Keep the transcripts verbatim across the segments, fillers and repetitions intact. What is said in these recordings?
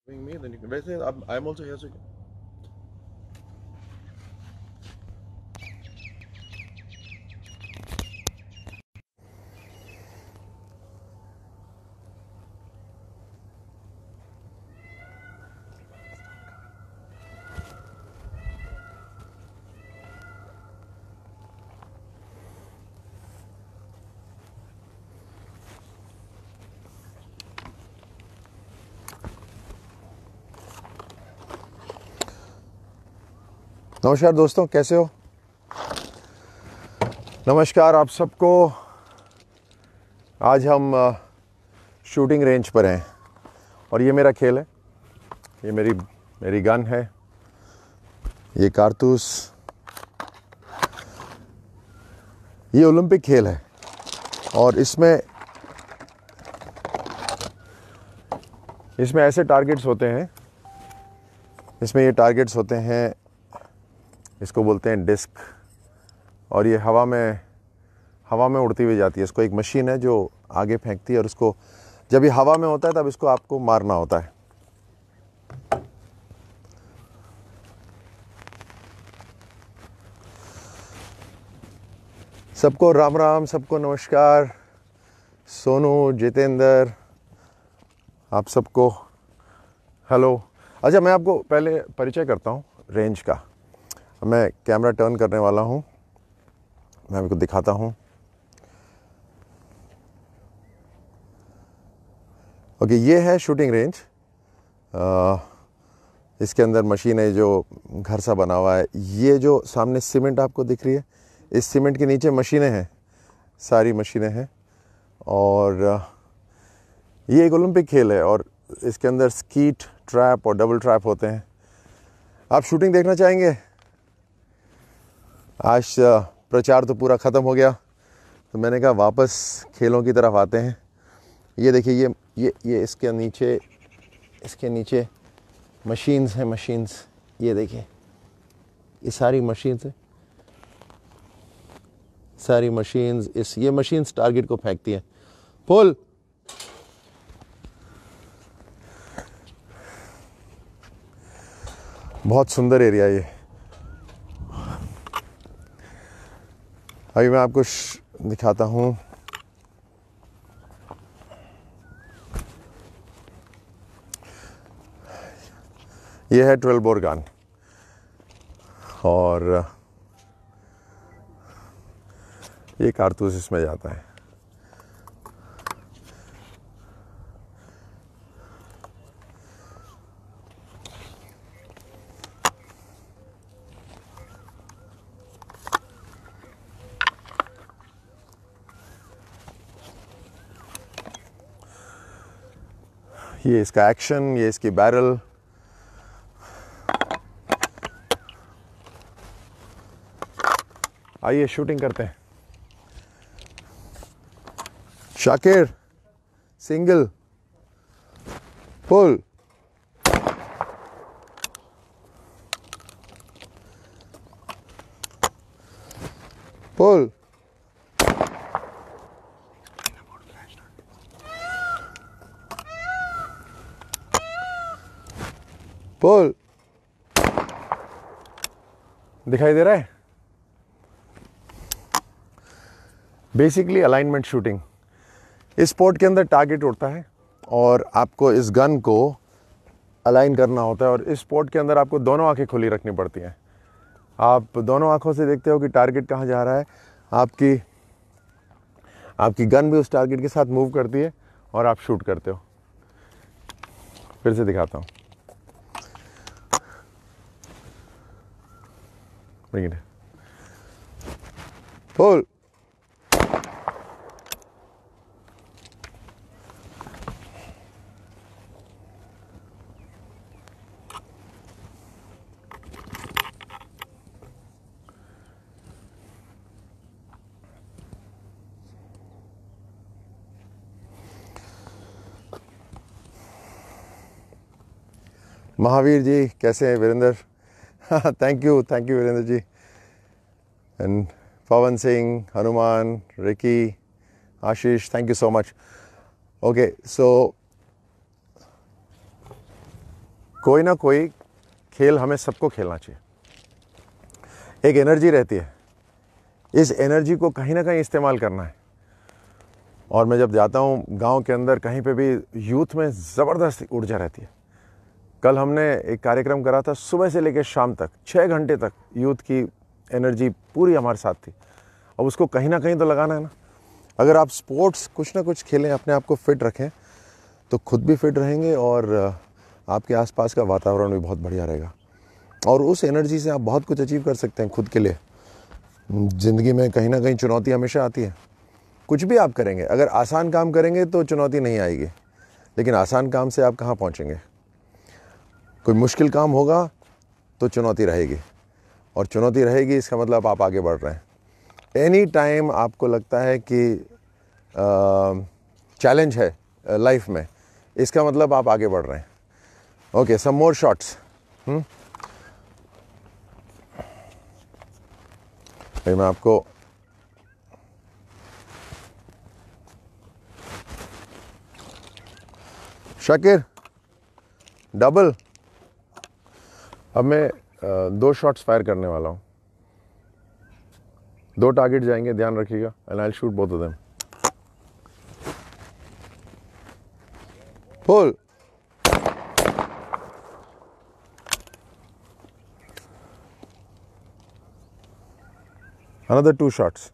Me, then you can. वैसे I'm I'm also here, so you can. नमस्कार दोस्तों, कैसे हो? नमस्कार आप सबको। आज हम शूटिंग रेंज पर हैं और ये मेरा खेल है, ये मेरी मेरी गन है, ये कारतूस, ये ओलंपिक खेल है और इसमें इसमें ऐसे टारगेट्स होते हैं, इसमें ये टारगेट्स होते हैं, इसको बोलते हैं डिस्क, और ये हवा में हवा में उड़ती हुई जाती है। इसको एक मशीन है जो आगे फेंकती है और उसको जब ये हवा में होता है तब इसको आपको मारना होता है। सबको राम राम, सबको नमस्कार। सोनू, जितेंद्र, आप सबको हेलो। अच्छा, मैं आपको पहले परिचय करता हूँ रेंज का। मैं कैमरा टर्न करने वाला हूँ, मैं आपको दिखाता हूँ। ओके, ये है शूटिंग रेंज। आ, इसके अंदर मशीन है जो घर सा बना हुआ है। ये जो सामने सीमेंट आपको दिख रही है, इस सीमेंट के नीचे मशीनें हैं, सारी मशीनें हैं। और ये एक ओलंपिक खेल है और इसके अंदर स्कीट, ट्रैप और डबल ट्रैप होते हैं। आप शूटिंग देखना चाहेंगे? आज प्रचार तो पूरा ख़त्म हो गया, तो मैंने कहा वापस खेलों की तरफ आते हैं। ये देखिए, ये ये ये इसके नीचे इसके नीचे मशीन्स हैं, मशीन्स। ये देखिए, ये सारी मशीन्स हैं, सारी मशीन्स। इस ये मशीन्स टारगेट को फेंकती हैं। पुल, बहुत सुंदर एरिया ये। अभी मैं आपको दिखाता हूँ। ये है ट्वेल्व बोर गन और ये कारतूस इसमें जाता है। ये इसका एक्शन, ये इसकी बैरल। आइए शूटिंग करते हैं। Shakir, single, pull, pull, pull. दिखाई दे रहा है? Basically alignment shooting. इस स्पोर्ट के अंदर टारगेट उड़ता है और आपको इस गन को अलाइन करना होता है, और इस स्पोर्ट के अंदर आपको दोनों आंखें खुली रखनी पड़ती हैं। आप दोनों आंखों से देखते हो कि टारगेट कहाँ जा रहा है। आपकी आपकी गन भी उस टारगेट के साथ मूव करती है और आप शूट करते हो। फिर से दिखाता हूँ। पुल, महावीर जी कैसे हैं? Virendra, thank you thank you Virendra ji. And Pawan Singh, Hanuman, Ricky, Ashish, thank you so much. Okay, so कोई ना कोई खेल हमें सबको खेलना चाहिए। एक एनर्जी रहती है, इस एनर्जी को कहीं ना कहीं इस्तेमाल करना है। और मैं जब जाता हूँ गांव के अंदर कहीं पे भी, यूथ में ज़बरदस्त ऊर्जा रहती है। कल हमने एक कार्यक्रम करा था, सुबह से लेकर शाम तक छः घंटे तक यूथ की एनर्जी पूरी हमारे साथ थी। अब उसको कहीं ना कहीं तो लगाना है ना। अगर आप स्पोर्ट्स कुछ ना कुछ खेलें, अपने आप को फिट रखें, तो खुद भी फिट रहेंगे और आपके आसपास का वातावरण भी बहुत बढ़िया रहेगा। और उस एनर्जी से आप बहुत कुछ अचीव कर सकते हैं खुद के लिए। ज़िंदगी में कहीं ना कहीं चुनौती हमेशा आती है। कुछ भी आप करेंगे, अगर आसान काम करेंगे तो चुनौती नहीं आएगी, लेकिन आसान काम से आप कहाँ पहुँचेंगे। कोई मुश्किल काम होगा तो चुनौती रहेगी, और चुनौती रहेगी इसका मतलब आप आगे बढ़ रहे हैं। एनी टाइम आपको लगता है कि चैलेंज है लाइफ में, इसका मतलब आप आगे बढ़ रहे हैं। Okay, some more shots. भाई मैं आपको शाकिर डबल। अब मैं दो शॉट्स फायर करने वाला हूँ, दो टारगेट जाएंगे, ध्यान रखिएगा। And I will shoot both of them. Pull. Another two shots.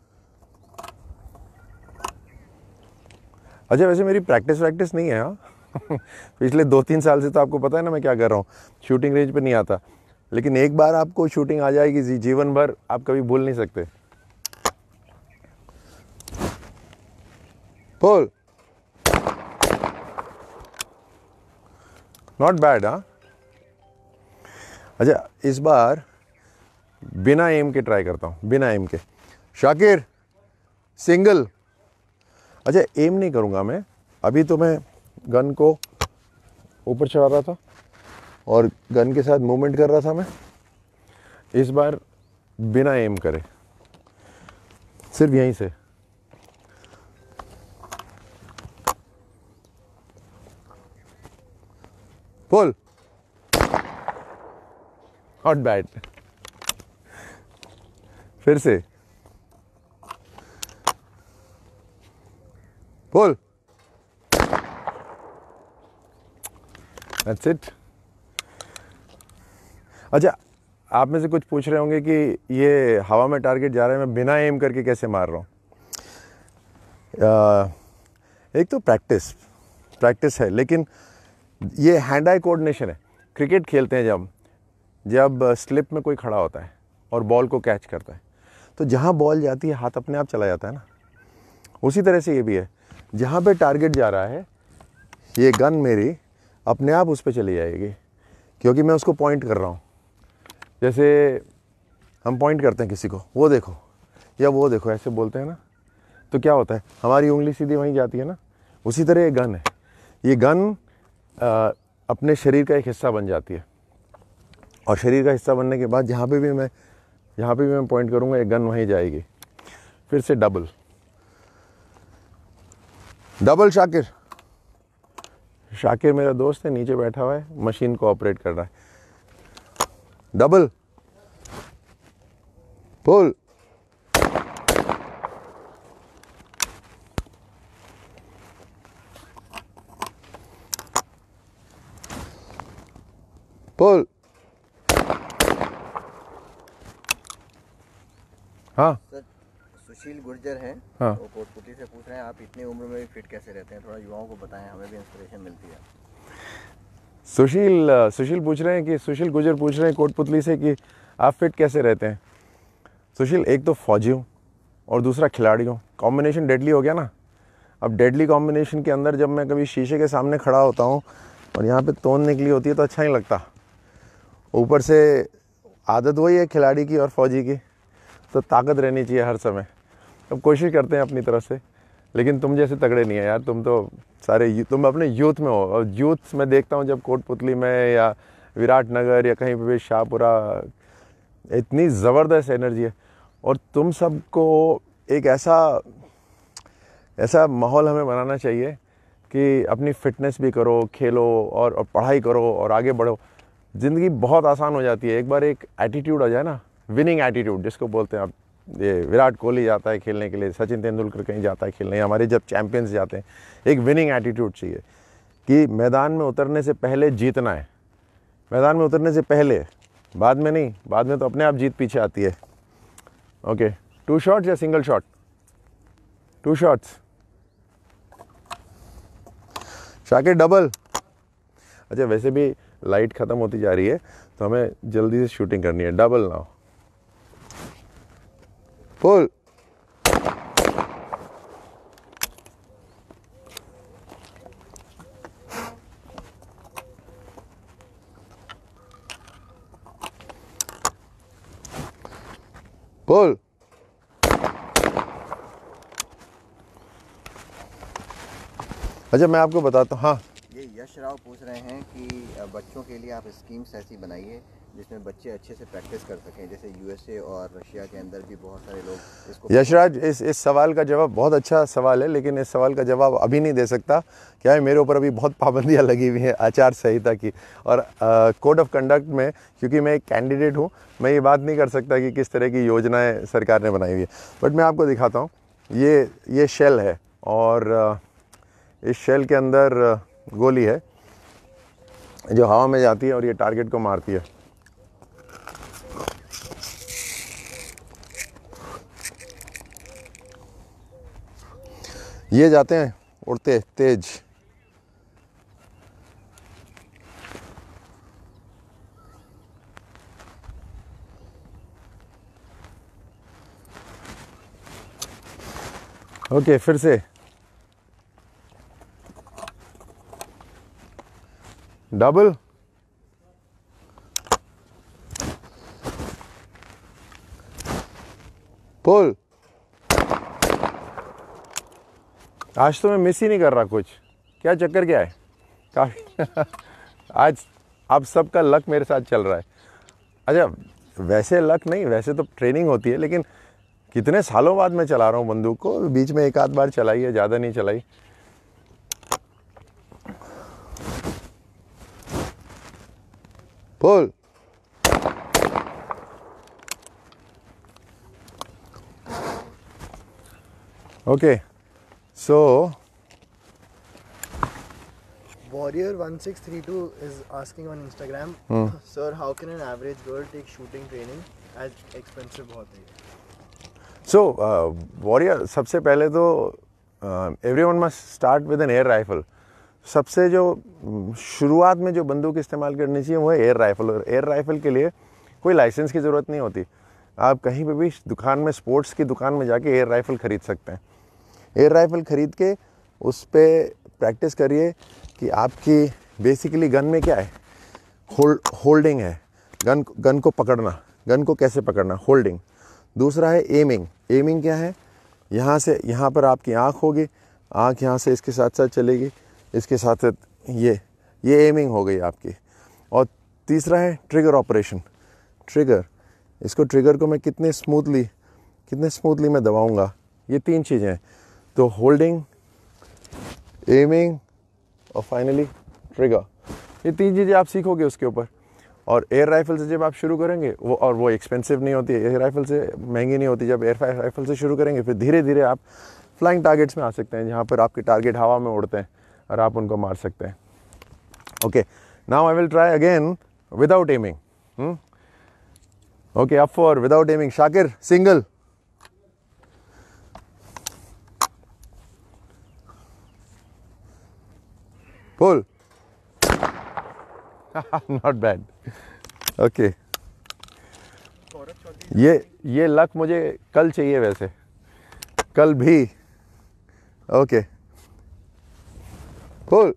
अच्छा, वैसे मेरी प्रैक्टिस वैक्टिस नहीं है। हाँ पिछले दो तीन साल से तो आपको पता है ना मैं क्या कर रहा हूँ। शूटिंग रेंज पे नहीं आता, लेकिन एक बार आपको शूटिंग आ जाएगी, जीवन भर आप कभी भूल नहीं सकते। पुल। Not bad. हाँ, अच्छा इस बार बिना एम के ट्राई करता हूँ, बिना एम के। शाकिर सिंगल। अच्छा, एम नहीं करूँगा मैं अभी। तो मैं गन को ऊपर चढ़ा रहा था और गन के साथ मूवमेंट कर रहा था मैं। इस बार बिना एम करे, सिर्फ यहीं से। पुल। Not bad. फिर से पुल। That's it. अच्छा, आप में से कुछ पूछ रहे होंगे कि ये हवा में टारगेट जा रहा है, मैं बिना एम करके कैसे मार रहा हूँ। एक तो प्रैक्टिस प्रैक्टिस है, लेकिन ये हैंड आई कोऑर्डिनेशन है। क्रिकेट खेलते हैं जब जब स्लिप में कोई खड़ा होता है और बॉल को कैच करता है, तो जहाँ बॉल जाती है हाथ अपने आप चला जाता है ना। उसी तरह से ये भी है, जहाँ पे टारगेट जा रहा है ये गन मेरी अपने आप उस पर चली जाएगी, क्योंकि मैं उसको पॉइंट कर रहा हूँ। जैसे हम पॉइंट करते हैं किसी को, वो देखो या वो देखो ऐसे बोलते हैं ना, तो क्या होता है, हमारी उंगली सीधी वहीं जाती है ना। उसी तरह ये गन है। ये गन आ, अपने शरीर का एक हिस्सा बन जाती है, और शरीर का हिस्सा बनने के बाद जहाँ पे भी मैं जहाँ पे भी मैं पॉइंट करूँगा ये गन वहीं जाएगी। फिर से डबल डबल। शाकिर शाकिर मेरा दोस्त है, नीचे बैठा हुआ है, मशीन को ऑपरेट कर रहा है। डबल। पुल। पुल। हाँ सर, सुशील गुर्जर हैं। हाँ, वो कोटपुतली से पूछ रहे हैं, आप इतनी उम्र में भी फिट कैसे रहते हैं, थोड़ा युवाओं को बताएं, हमें भी इंस्पिरेशन मिलती है। सुशील सुशील पूछ रहे हैं कि सुशील गुर्जर पूछ रहे हैं कोटपुतली से कि आप फिट कैसे रहते हैं। सुशील, एक तो फौजी हूँ और दूसरा खिलाड़ी हूँ। कॉम्बिनेशन डेडली हो गया ना। अब डेडली कॉम्बिनेशन के अंदर जब मैं कभी शीशे के सामने खड़ा होता हूँ और यहाँ पे तोन निकली होती है तो अच्छा नहीं लगता। ऊपर से आदत वही है खिलाड़ी की और फौजी की, तो ताकत रहनी चाहिए हर समय। अब कोशिश करते हैं अपनी तरफ से, लेकिन तुम जैसे तगड़े नहीं है यार। तुम तो सारे तुम अपने यूथ में हो, और यूथ में देखता हूँ जब कोटपुतली में या विराटनगर या कहीं पे भी शाहपुरा, इतनी ज़बरदस्त एनर्जी है। और तुम सबको एक ऐसा ऐसा माहौल हमें बनाना चाहिए कि अपनी फिटनेस भी करो, खेलो और, और पढ़ाई करो और आगे बढ़ो, ज़िंदगी बहुत आसान हो जाती है। एक बार एक एटीट्यूड आ जाए ना, विनिंग एटीट्यूड जिसको बोलते हैं आप, ये विराट कोहली जाता है खेलने के लिए, सचिन तेंदुलकर कहीं जाता है खेलने, हमारे जब चैंपियंस जाते हैं, एक विनिंग एटीट्यूड चाहिए कि मैदान में उतरने से पहले जीतना है, मैदान में उतरने से पहले, बाद में नहीं, बाद में तो अपने आप जीत पीछे आती है। ओके, टू शॉट्स या single shot? Two shots. Shakir double. अच्छा, वैसे भी लाइट ख़त्म होती जा रही है तो हमें जल्दी से शूटिंग करनी है। Double now, pull. पुल। अच्छा, मैं आपको बताता हूँ। हाँ, ये यश राव पूछ रहे हैं कि बच्चों के लिए आप स्कीम्स ऐसी बनाइए जिसमें बच्चे अच्छे से प्रैक्टिस कर सकें, जैसे यूएसए और रशिया के अंदर भी बहुत सारे लोग इसको। यशराज, इस इस सवाल का जवाब बहुत अच्छा सवाल है, लेकिन इस सवाल का जवाब अभी नहीं दे सकता। क्या है, मेरे ऊपर अभी बहुत पाबंदियां लगी हुई हैं आचार संहिता की और कोड ऑफ कंडक्ट में, क्योंकि मैं एक कैंडिडेट हूँ, मैं ये बात नहीं कर सकता कि किस तरह की योजनाएं सरकार ने बनाई हुई है। बट मैं आपको दिखाता हूँ, ये ये शेल है और uh, इस शेल के अंदर uh, गोली है जो हवा में जाती है और ये टारगेट को मारती है। ये जाते हैं उड़ते तेज। ओके, फिर से डबल। पुल। आज तो मैं मिस ही नहीं कर रहा कुछ, क्या चक्कर क्या है? काफ़ी आज आप सबका लक मेरे साथ चल रहा है। अच्छा, वैसे लक नहीं, वैसे तो ट्रेनिंग होती है, लेकिन कितने सालों बाद मैं चला रहा हूँ बंदूक को, बीच में एक आध बार चलाई है, ज़्यादा नहीं चलाई। Pull. Okay, so Warrior one six three two is asking on Instagram, Hmm. sir, how can an average girl take shooting training as expensive बहुत है? सो वॉरियर, सबसे पहले तो everyone must start with an air rifle. सबसे जो mm, शुरुआत में जो बंदूक इस्तेमाल करनी चाहिए वो है एयर राइफल। और एयर राइफल के लिए कोई लाइसेंस की ज़रूरत नहीं होती, आप कहीं पे भी दुकान में, स्पोर्ट्स की दुकान में जाके एयर राइफल ख़रीद सकते हैं। एयर राइफल ख़रीद के उस पर प्रैक्टिस करिए कि आपकी बेसिकली गन में क्या है, होल्ड होल्डिंग है, गन गन को पकड़ना, गन को कैसे पकड़ना, होल्डिंग। दूसरा है एमिंग। एमिंग क्या है, यहाँ से यहाँ पर आपकी आँख होगी, आँख यहाँ से इसके साथ साथ चलेगी, इसके साथ साथ ये ये एमिंग हो गई आपकी। और तीसरा है ट्रिगर ऑपरेशन। ट्रिगर, इसको ट्रिगर को मैं कितने स्मूथली कितने स्मूथली मैं दबाऊंगा, ये तीन चीज़ें हैं। तो होल्डिंग, एमिंग और फाइनली ट्रिगर, ये तीन चीज़ें आप सीखोगे उसके ऊपर। और एयर राइफल से जब आप शुरू करेंगे वो, और वो एक्सपेंसिव नहीं होती है, एयर राइफल से महंगी नहीं होती। जब एयर राइफल से शुरू करेंगे फिर धीरे धीरे आप फ्लाइंग टारगेट्स में आ सकते हैं, जहाँ पर आपके टारगेट हवा में उड़ते हैं और आप उनको मार सकते हैं। Okay, now I will try again without aiming. Okay, up for without aiming. Shakir, single. Pull. Not bad. Okay, ये ये लक मुझे कल चाहिए, वैसे कल भी। Okay, pull.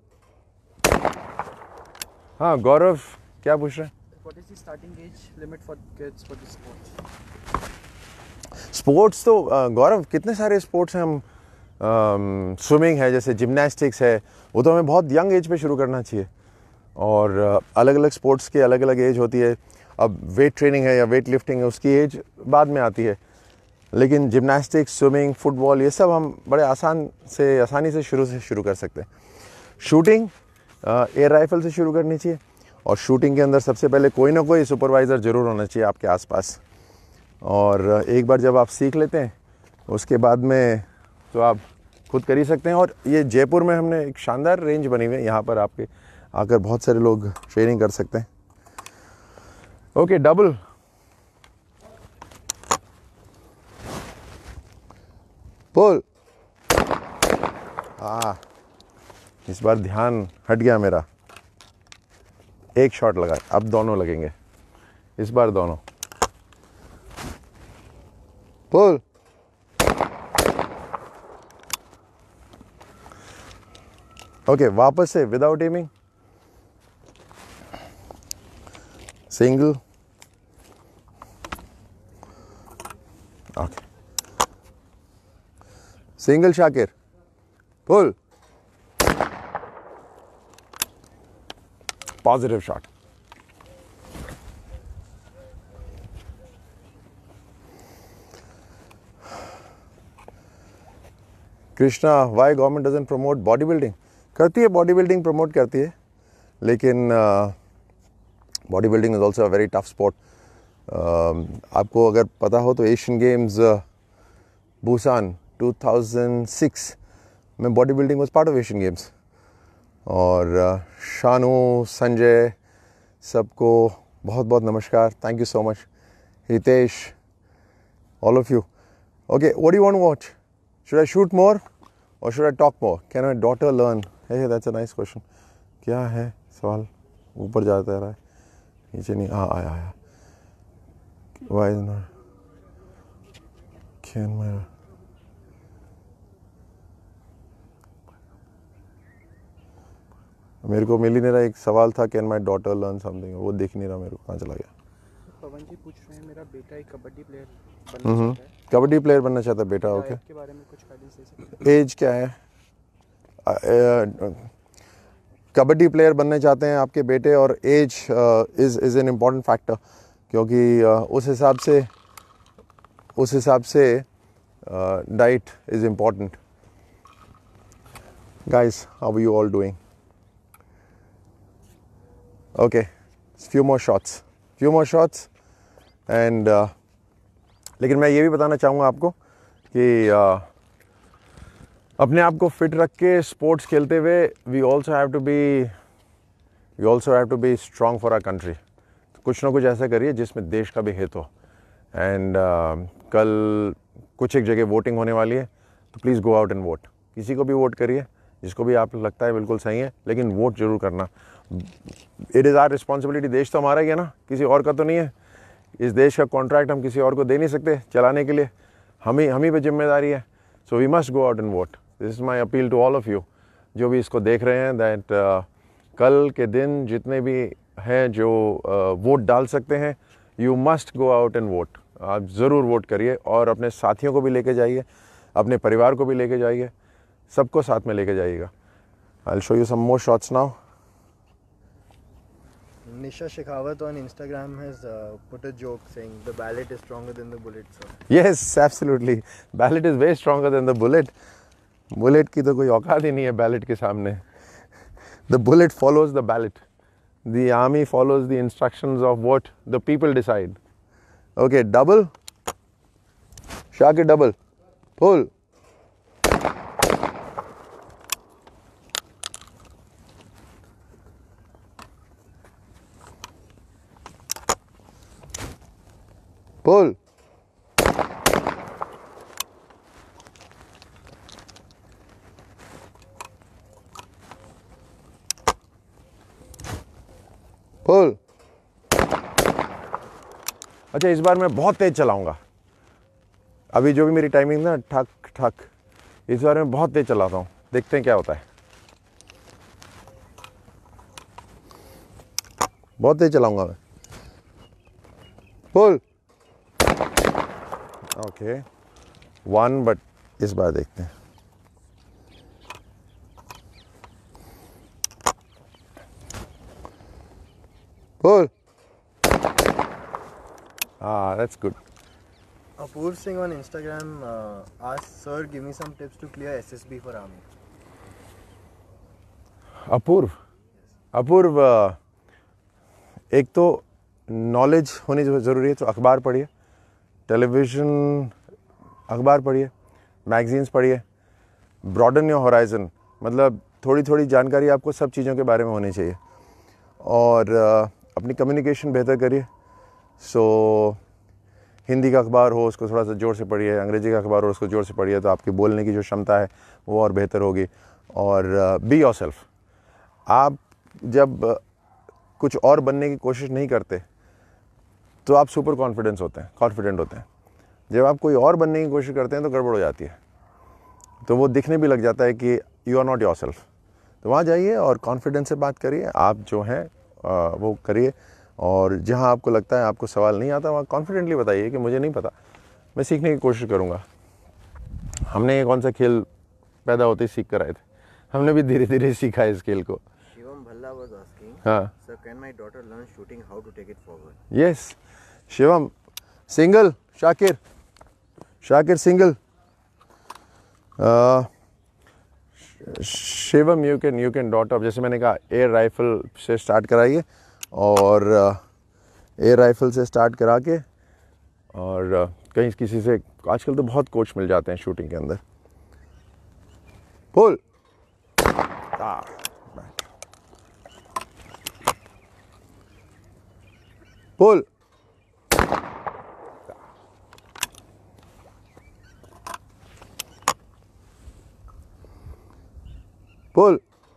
हाँ, गौरव क्या पूछ रहे हैं? What is the starting age limit for kids for this sport? Sports तो अ, गौरव कितने सारे स्पोर्ट्स हैं। हम स्विमिंग है, जैसे जिम्नास्टिक्स है, वो तो हमें बहुत यंग एज पे शुरू करना चाहिए। और अलग अलग स्पोर्ट्स की अलग अलग एज होती है। अब वेट ट्रेनिंग है या वेट लिफ्टिंग है, उसकी एज बाद में आती है। लेकिन जिम्नास्टिक्स, स्विमिंग, फुटबॉल, ये सब हम बड़े आसान से आसानी से शुरू से शुरू कर सकते हैं। शूटिंग एयर राइफल से शुरू करनी चाहिए, और शूटिंग के अंदर सबसे पहले कोई ना कोई सुपरवाइज़र ज़रूर होना चाहिए आपके आसपास। और एक बार जब आप सीख लेते हैं उसके बाद में तो आप खुद कर ही सकते हैं। और ये जयपुर में हमने एक शानदार रेंज बनी हुई है, यहाँ पर आपके आकर बहुत सारे लोग ट्रेनिंग कर सकते हैं। Okay, double pull. हाँ, इस बार ध्यान हट गया मेरा, एक शॉट लगा, अब दोनों लगेंगे, इस बार दोनों। पुल। ओके, वापस से without aiming, single. Okay, single Shakir, pull, positive shot. Krishna, why government doesn't promote body building? करती है, बॉडी बिल्डिंग प्रमोट करती है, लेकिन body building is also a very tough sport. आपको अगर पता हो तो Asian games Busan two thousand six में body building was part of Asian games. और uh, शानू, संजय, सबको बहुत बहुत नमस्कार, thank you so much, Hitesh, all of you. Okay, what do you want to watch? Should I shoot more और should I talk more? Can my daughter learn? Hey, that's a nice question. क्या है सवाल? ऊपर जाता रहा है, नीचे नहीं। हाँ, आया आया। Why is not can my मेरे को मिल ही नहीं रहा। एक सवाल था, can my daughter learn something, वो देख नहीं रहा मेरे को, कहाँ चला गया? पवन जी पूछ रहे हैं, मेरा बेटा एक कबड्डी प्लेयर बनना चाहता है। कबड्डी प्लेयर बनना चाहता है बेटा? ओके, के बारे में कुछ गाइडेंस दे सकते हैं? एज क्या है? कबड्डी प्लेयर बनने चाहते हैं आपके बेटे, और age is is an important factor, क्योंकि uh, उस हिसाब से उस हिसाब से diet is important. Guys, how are you all doing? Okay, few more shots few more shots and लेकिन मैं ये भी बताना चाहूँगा आपको कि uh, अपने आप को फिट रख के स्पोर्ट्स खेलते हुए we also have to be we also have to be strong for our country. कुछ ना कुछ ऐसा करिए जिसमें देश का भी हित हो। एंड uh, कल कुछ एक जगह वोटिंग होने वाली है, तो please go out and vote. किसी को भी वोट करिए, जिसको भी आप लगता है बिल्कुल सही है, लेकिन वोट जरूर करना। It is our responsibility. देश तो हमारा ही है ना, किसी और का तो नहीं है। इस देश का कॉन्ट्रैक्ट हम किसी और को दे नहीं सकते चलाने के लिए, हम ही हम ही पे जिम्मेदारी है। So we must go out and vote. This is my appeal to all of you जो भी इसको देख रहे हैं, दैट uh, कल के दिन जितने भी हैं जो वोट uh, डाल सकते हैं, you must go out and vote. आप ज़रूर वोट करिए, और अपने साथियों को भी लेके जाइए, अपने परिवार को भी लेके जाइए, सबको साथ में लेके जाइएगा। I will show you some more shots now. Nisha Shekhawat on Instagram has uh, put a joke saying the ballot is stronger than the bullet. So Yes, absolutely. Ballot is way stronger than the bullet. Bullet की तो कोई औकात ही नहीं है ballot के सामने. The bullet follows the ballot. The army follows the instructions of what the people decide. Okay, double. Shakir double. Pull. Pull. Pull. अच्छा, इस बार मैं बहुत तेज चलाऊंगा। अभी जो भी मेरी टाइमिंग ना ठक ठक, इस बार मैं बहुत तेज चलाता हूँ। देखते हैं क्या होता है। बहुत तेज चलाऊंगा मैं। पुल। ओके, वन, बट इस बार देखते हैं। पुल। Ah, that's good. Apoorv Singh on Instagram uh, asked, "Sir, give me some tips to clear S S B for army." अपूर्व अपूर्व एक तो नॉलेज होनी ज़रूरी है, तो अखबार पढ़िए, टेलीविज़न, अखबार पढ़िए, मैगज़ीन्स पढ़िए, ब्रॉडन योर होराइज़न, मतलब थोड़ी थोड़ी जानकारी आपको सब चीज़ों के बारे में होनी चाहिए, और अपनी कम्युनिकेशन बेहतर करिए। सो हिंदी का अखबार हो उसको थोड़ा सा ज़ोर से पढ़िए, अंग्रेज़ी का अखबार हो उसको ज़ोर से पढ़िए, तो आपकी बोलने की जो क्षमता है वो और बेहतर होगी। और बी योर सेल्फ। आप जब कुछ और बनने की कोशिश नहीं करते तो आप सुपर कॉन्फिडेंस होते हैं कॉन्फिडेंट होते हैं। जब आप कोई और बनने की कोशिश करते हैं तो गड़बड़ हो जाती है, तो वो दिखने भी लग जाता है कि you are not yourself. तो वहाँ जाइए और कॉन्फिडेंस से बात करिए, आप जो हैं वो करिए, और जहाँ आपको लगता है आपको सवाल नहीं आता वहाँ कॉन्फिडेंटली बताइए कि मुझे नहीं पता, मैं सीखने की कोशिश करूँगा। हमने ये कौन सा खेल पैदा होते ही सीख कर आए थे, हमने भी धीरे धीरे सीखा है इस खेल को। शिवम भल्ला was asking, हाँ sir, can my daughter learn shooting? How to take it forward? Yes Shivam, single, Shakir Shakir single, Shivam you can you can dot up, जैसे मैंने कहा एयर राइफल से स्टार्ट कराइए, और एयर राइफल से स्टार्ट करा के, और uh, कहीं किसी से, आजकल तो बहुत कोच मिल जाते हैं शूटिंग के अंदर। Pull pull pull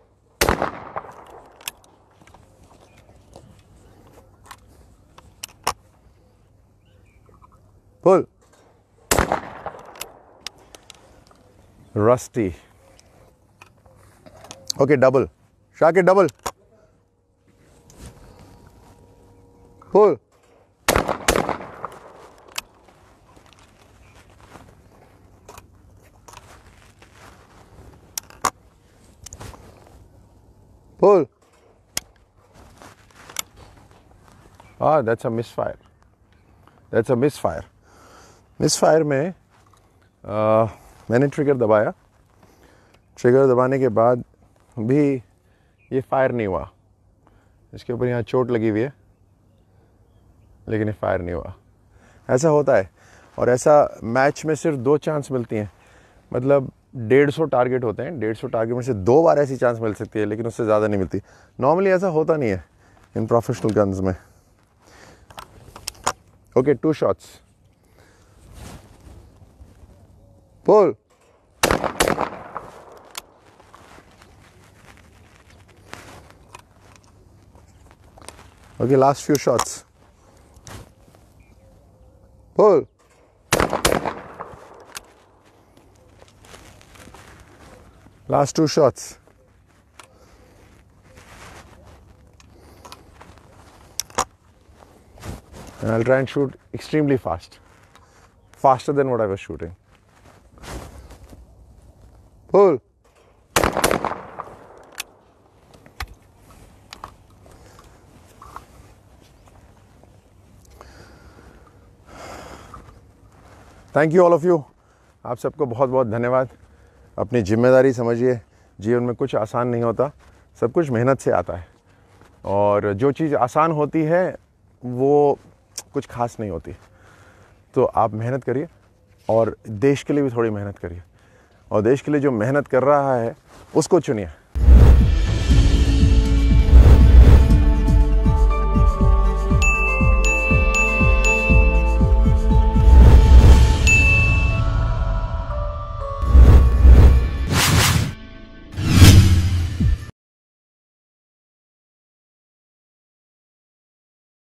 pull rusty. Okay double, Shakir double, pull pull. Ah, that's a misfire. That's a misfire. Misfire में आ, मैंने ट्रिगर दबाया, ट्रिगर दबाने के बाद भी ये फायर नहीं हुआ। इसके ऊपर यहाँ चोट लगी हुई है, लेकिन ये फायर नहीं हुआ। ऐसा होता है, और ऐसा मैच में सिर्फ दो चांस मिलती हैं, मतलब डेढ़ सौ टारगेट होते हैं, डेढ़ सौ टारगेट में से दो बार ऐसी चांस मिल सकती है, लेकिन उससे ज़्यादा नहीं मिलती। नॉर्मली ऐसा होता नहीं है इन प्रोफेशनल गन्स में। Okay, two shots, pull, okay, last few shots, pull, last two shots, and I'll try and shoot extremely fast, faster than what I was shooting. Pull, thank you all of you. आप सबको बहुत बहुत धन्यवाद। अपनी जिम्मेदारी समझिए, जीवन में कुछ आसान नहीं होता, सब कुछ मेहनत से आता है, और जो चीज़ आसान होती है वो कुछ खास नहीं होती। तो आप मेहनत करिए, और देश के लिए भी थोड़ी मेहनत करिए, और देश के लिए जो मेहनत कर रहा है उसको चुनिए।